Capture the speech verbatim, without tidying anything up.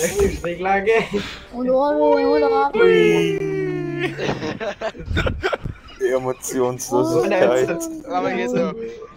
Schräglage. Und Orbe, und Orbe. Die Emotionslosigkeit. Aber geht so.